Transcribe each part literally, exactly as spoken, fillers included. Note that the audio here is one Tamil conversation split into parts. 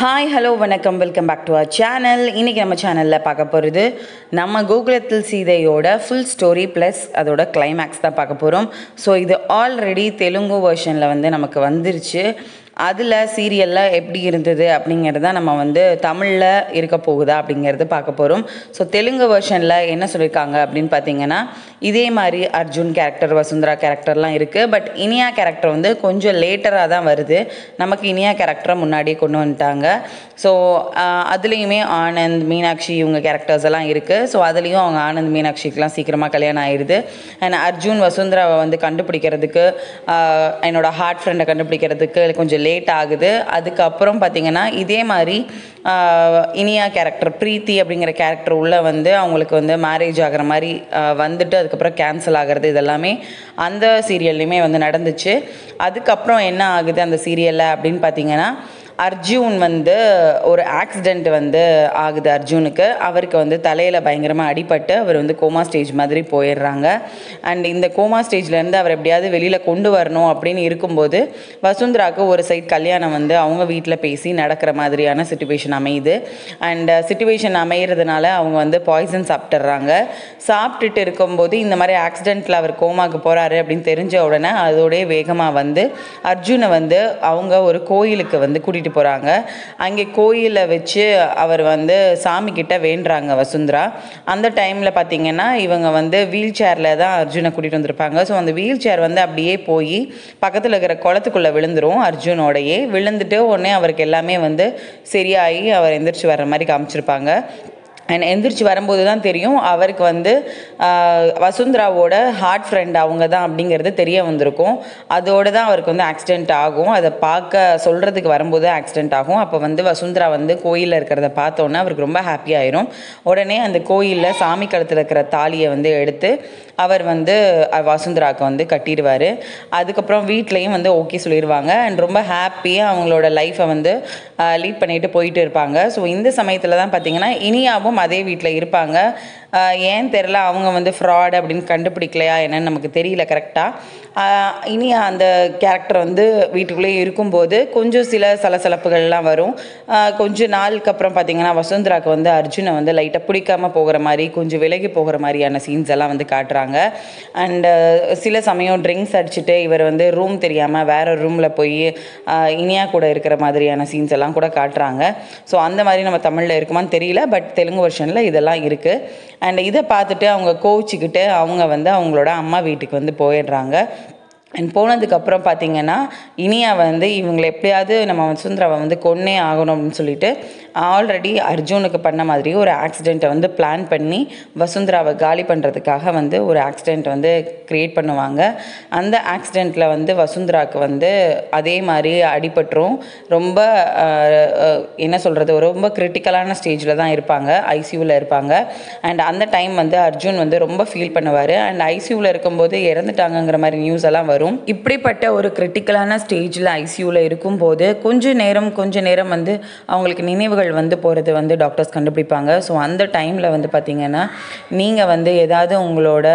Hi, hello, vanakkam, welcome back to our channel. இன்னைக்கு நம்ம சேனல்ல பார்க்க போறது நம்ம கோகுலத்தில் சீதையோட full story plus அதோட climax தான் பார்க்க போறோம். ஸோ இது ஆல்ரெடி தெலுங்கு வெர்ஷன்ல வந்து நமக்கு வந்துருச்சு. அதில் சீரியலில் எப்படி இருந்தது அப்படிங்கிறத நம்ம வந்து தமிழில் இருக்க போகுதா அப்படிங்கிறது பார்க்க போகிறோம். ஸோ தெலுங்கு வெர்ஷனில் என்ன சொல்லியிருக்காங்க அப்படின்னு பார்த்தீங்கன்னா, இதே மாதிரி அர்ஜுன் கேரக்டர், வசுந்தரா கேரக்டர்லாம் இருக்குது. பட் இனியா கேரக்டர் வந்து கொஞ்சம் லேட்டராக தான் வருது. நமக்கு இனியா கேரக்டரை முன்னாடியே கொண்டு வந்துட்டாங்க. ஸோ அதுலேயுமே ஆனந்த், மீனாட்சி இவங்க கேரக்டர்ஸ் எல்லாம் இருக்குது. ஸோ அதுலேயும் அவங்க ஆனந்த் மீனாட்சிக்கெலாம் சீக்கிரமாக கல்யாணம் ஆயிடுது. அண்ட் அர்ஜுன் வசுந்தராவை வந்து கண்டுபிடிக்கிறதுக்கு, என்னோட ஹார்ட் ஃப்ரெண்டை கண்டுபிடிக்கிறதுக்கு கொஞ்சம் லேட் ஆகுது. அதுக்கப்புறம் பார்த்திங்கன்னா இதே மாதிரி இனியா கேரக்டர் பிரீத்தி அப்படிங்கிற கேரக்டர் உள்ளே வந்து அவங்களுக்கு வந்து மேரேஜ் ஆகிற மாதிரி வந்துட்டு அதுக்கப்புறம் கேன்சல் ஆகிறது, இதெல்லாமே அந்த சீரியல்லையுமே வந்து நடந்துச்சு. அதுக்கப்புறம் என்ன ஆகுது அந்த சீரியலில் அப்படின்னு பார்த்திங்கன்னா, அர்ஜுன் வந்து ஒரு ஆக்சிடெண்ட் வந்து ஆகுது அர்ஜுனுக்கு. அவருக்கு வந்து தலையில் பயங்கரமாக அடிபட்டு அவர் வந்து கோமா ஸ்டேஜ் மாதிரி போயிடுறாங்க. அண்ட் இந்த கோமா ஸ்டேஜ்லேருந்து அவர் எப்படியாவது வெளியில் கொண்டு வரணும் அப்படின்னு இருக்கும்போது வசுந்தராவுக்கு ஒரு சைட் கல்யாணம் வந்து அவங்க வீட்டில் பேசி நடக்கிற மாதிரியான சிச்சுவேஷன் அமையுது. அண்ட் சிச்சுவேஷன் அமைகிறதுனால அவங்க வந்து பாய்சன் சாப்பிட்டுறாங்க. சாப்பிட்டுட்டு இருக்கும்போது இந்த மாதிரி ஆக்சிடெண்ட்டில் அவர் கோமாவுக்கு போகிறாரு அப்படின்னு தெரிஞ்ச உடனே அதோடைய வேகமாக வந்து அர்ஜுனை வந்து அவங்க ஒரு கோயிலுக்கு வந்து கூட்டிகிட்டு போகிறாங்க. அங்கே கோயிலை வச்சு அவர் வந்து சாமி கிட்ட வேண்டுறாங்க வசுந்தரா. அந்த டைமில் பார்த்திங்கன்னா இவங்க வந்து வீல் சேரில் தான் அர்ஜுனை கூட்டிகிட்டு வந்திருப்பாங்க. ஸோ அந்த வீல் சேர் வந்து அப்படியே போய் பக்கத்தில் இருக்கிற குளத்துக்குள்ளே விழுந்துரும். அர்ஜுனோடையே விழுந்துட்டு உடனே அவருக்கு எல்லாமே வந்து சரியாகி அவர் எந்திரிச்சு வர்ற மாதிரி காமிச்சிருப்பாங்க. அண்ட் எந்திரிச்சு வரும்போது தான் தெரியும் அவருக்கு வந்து வசுந்தராவோட ஹார்ட் ஃப்ரெண்ட் அவங்க தான் அப்படிங்கிறது தெரிய வந்திருக்கும். அதோடு தான் அவருக்கு வந்து ஆக்சிடெண்ட் ஆகும். அதை பார்க்க சொல்கிறதுக்கு வரும்போது ஆக்சிடெண்ட் ஆகும். அப்போ வந்து வசுந்தரா வந்து கோயிலில் இருக்கிறத பார்த்தோன்னே அவருக்கு ரொம்ப ஹாப்பி ஆயிரும். உடனே அந்த கோயிலில் சாமி கழுத்தில் இருக்கிற தாலியை வந்து எடுத்து அவர் வந்து வசுந்தராவுக்கு வந்து கட்டிடுவார். அதுக்கப்புறம் வீட்லேயும் வந்து ஓகே சொல்லிடுவாங்க. அண்ட் ரொம்ப ஹாப்பியாக அவங்களோட லைஃப்பை வந்து லீட் பண்ணிட்டு போயிட்டு இருப்பாங்க. ஸோ இந்த சமயத்தில் தான் பார்த்திங்கன்னா இனியாவும் அதே வீட்டில் இருப்பாங்க. ஏன் தெரில, அவங்க வந்து ஃப்ராட் அப்படின்னு கண்டுபிடிக்கலையா என்னன்னு நமக்கு தெரியல கரெக்டாக. இனி அந்த கேரக்டர் வந்து வீட்டுக்குள்ளேயே இருக்கும்போது கொஞ்சம் சில சலசலப்புகள்லாம் வரும். கொஞ்சம் நாளுக்கு அப்புறம் பார்த்திங்கன்னா வசுந்தராவுக்கு வந்து அர்ஜுனை வந்து லைட்டாக பிடிக்காமல் போகிற மாதிரி, கொஞ்சம் விலகி போகிற மாதிரியான சீன்ஸ் எல்லாம் வந்து காட்டுறாங்க. அண்டு சில சமயம் ட்ரிங்க்ஸ் அடிச்சுட்டு இவர் வந்து ரூம் தெரியாமல் வேறு ரூமில் போய் இனியா கூட இருக்கிற மாதிரியான சீன்ஸ் எல்லாம் கூட காட்டுறாங்க. ஸோ அந்த மாதிரி நம்ம தமிழில் இருக்குமான்னு தெரியல. பட் தெலுங்கு வெர்ஷனில் இதெல்லாம் இருக்குது. அண்ட் இதை பார்த்துட்டு அவங்க கோவிச்சுக்கிட்டு அவங்க வந்து அவங்களோட அம்மா வீட்டுக்கு வந்து போயிடுறாங்க. அண்ட் போனதுக்கப்புறம் பார்த்திங்கன்னா இனியா வந்து இவங்களை எப்படியாவது நம்ம வசுந்தராவை வந்து கொன்னே ஆகணும் அப்படின்னு சொல்லிட்டு ஆல்ரெடி அர்ஜுனுக்கு பண்ண மாதிரி ஒரு ஆக்சிடெண்ட்டை வந்து பிளான் பண்ணி வசுந்தராவை காலி பண்ணுறதுக்காக வந்து ஒரு ஆக்சிடெண்ட் வந்து க்ரியேட் பண்ணுவாங்க. அந்த ஆக்சிடெண்ட்டில் வந்து வசுந்தராவுக்கு வந்து அதே மாதிரி அடிபட்டுரும். ரொம்ப என்ன சொல்கிறது, ரொம்ப கிரிட்டிக்கலான ஸ்டேஜில் தான் இருப்பாங்க, ஐசியூவில் இருப்பாங்க. அண்ட் அந்த டைம் வந்து அர்ஜுன் வந்து ரொம்ப ஃபீல் பண்ணுவார். அண்ட் ஐசியூவில் இருக்கும்போது இறந்துட்டாங்கங்கிற மாதிரி நியூஸ் எல்லாம் வரும். இப்படிப்பட்ட ஒரு கிரிட்டிக்கலான ஸ்டேஜில் ஐசியூவில் இருக்கும்போது கொஞ்ச நேரம் கொஞ்ச நேரம் வந்து அவங்களுக்கு நினைவுகள் வந்து போகிறது வந்து டாக்டர்ஸ் கண்டுபிடிப்பாங்க. ஸோ அந்த டைமில் வந்து பார்த்திங்கன்னா நீங்கள் வந்து ஏதாவது உங்களோட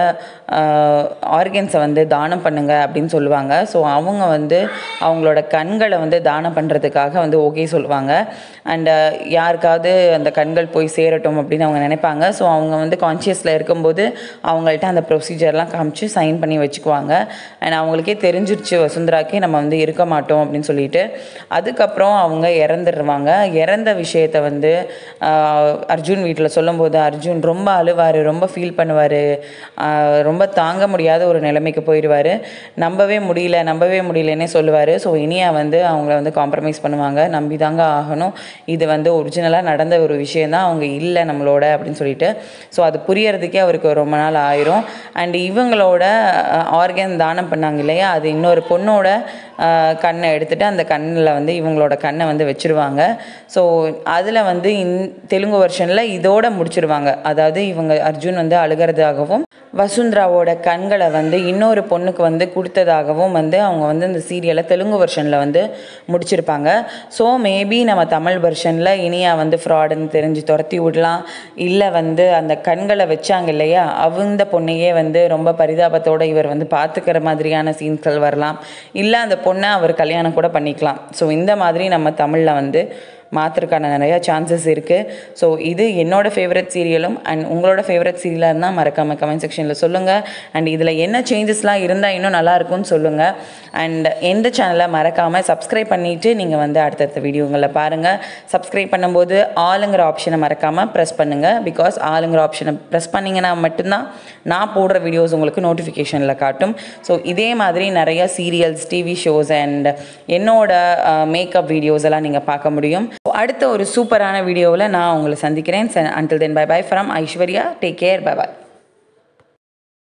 ஆர்கன்ஸை வந்து தானம் பண்ணுங்க அப்படின்னு சொல்லுவாங்க. ஸோ அவங்க வந்து அவங்களோட கண்களை வந்து தானம் பண்ணுறதுக்காக வந்து ஓகே சொல்லுவாங்க. அண்டு யாருக்காவது அந்த கண்கள் போய் சேரட்டும் அப்படின்னு அவங்க நினைப்பாங்க. ஸோ அவங்க வந்து கான்ஷியஸில் இருக்கும்போது அவங்கள்ட்ட அந்த ப்ரொசீஜர்லாம் காமிச்சு சைன் பண்ணி வச்சுக்குவாங்க. அண்ட் அவங்களுக்கே தெரிஞ்சிருச்சு வசுந்தராக்கே நம்ம வந்து இருக்க மாட்டோம் அப்படின்னு சொல்லிட்டு. அதுக்கப்புறம் அவங்க இறந்துடுவாங்க. இறந்த விஷயத்தை வந்து அர்ஜுன் வீட்டில் சொல்லும்போது அர்ஜுன் ரொம்ப அழுவார், ரொம்ப ஃபீல் பண்ணுவார், ரொம்ப தாங்க முடியாத ஒரு நிலைமைக்கு போயிடுவார். நம்பவே முடியல நம்பவே முடியலன்னே சொல்லுவார். ஸோ இனியா வந்து அவங்கள வந்து காம்ப்ரமைஸ் பண்ணுவாங்க. நம்பி தாங்க ஆகணும், இது வந்து ஒரிஜினலாக நடந்த ஒரு விஷயந்தான், அவங்க இல்லை நம்மளோட அப்படின்னு சொல்லிட்டு. ஸோ அது புரியறதுக்கே அவருக்கு ரொம்ப நாள் ஆயிரும். அண்ட் இவங்களோட ஆர்கன் தானம் பண்ணாங்க இல்லையா, அது இன்னொரு பொண்ணோட கண்ணை எடுத்துகிட்டு அந்த கண்ணில் வந்து இவங்களோட கண்ணை வந்து வச்சுருவாங்க. ஸோ அதில் வந்து இன் தெலுங்கு வெர்ஷனில் இதோட முடிச்சிருவாங்க. அதாவது இவங்க அர்ஜுன் வந்து அழுகிறதாகவும் வசுந்தராவோட கண்களை வந்து இன்னொரு பொண்ணுக்கு வந்து கொடுத்ததாகவும் வந்து அவங்க வந்து இந்த சீரியலை தெலுங்கு வெர்ஷனில் வந்து முடிச்சிருப்பாங்க. ஸோ மேபி நம்ம தமிழ் வெர்ஷனில் இனியா வந்து ஃப்ராடுன்னு தெரிஞ்சு துரத்தி விடலாம். இல்லை வந்து அந்த கண்களை வச்சாங்க இல்லையா, அவங்க பொண்ணையே வந்து ரொம்ப பரிதாபத்தோடு இவர் வந்து பார்த்துக்கிற மாதிரியான சீன்ஸ்கள் வரலாம். இல்லை அந்த பொண்ணை அவர் கல்யாணம் கூட பண்ணிக்கலாம். ஸோ இந்த மாதிரி நம்ம தமிழில் வந்து மாற்றுறதுக்கான நிறையா சான்சஸ் இருக்குது. ஸோ இது என்னோடய ஃபேவரட் சீரியலும் அண்ட் உங்களோட ஃபேவரட் சீரியலாக இருந்தால் மறக்காமல் கமெண்ட் செக்ஷனில் சொல்லுங்கள். அண்ட் இதில் என்ன சேஞ்சஸ்லாம் இருந்தால் இன்னும் நல்லாயிருக்கும்னு சொல்லுங்கள். அண்ட் எந்த சேனலை மறக்காமல் சப்ஸ்கிரைப் பண்ணிவிட்டு நீங்கள் வந்து அடுத்தடுத்த வீடியோங்களை பாருங்கள். சப்ஸ்கிரைப் பண்ணும்போது ஆளுங்கிற ஆப்ஷனை மறக்காமல் ப்ரெஸ் பண்ணுங்கள். பிகாஸ் ஆளுங்கிற ஆப்ஷனை ப்ரெஸ் பண்ணிங்கன்னா மட்டும்தான் நான் போடுற வீடியோஸ் உங்களுக்கு நோட்டிஃபிகேஷனில் காட்டும். ஸோ இதே மாதிரி நிறைய சீரியல்ஸ், டிவி ஷோஸ் அண்ட் என்னோட மேக்கப் வீடியோஸ் எல்லாம் நீங்கள் பார்க்க முடியும். அடுத்த ஒரு சூப்பரான வீடியோவில் நான் உங்களை சந்திக்கிறேன். Until then bye bye from Aishwarya. Take care. Bye by.